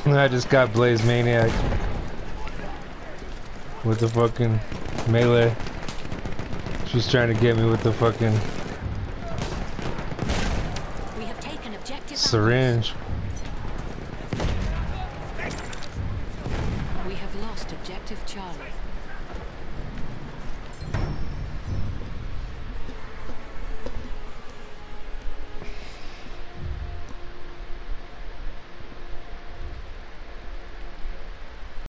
I just got Blaze Maniac with the fucking melee. She's trying to get me with the fucking We have taken objective syringe. We have lost objective Charlie.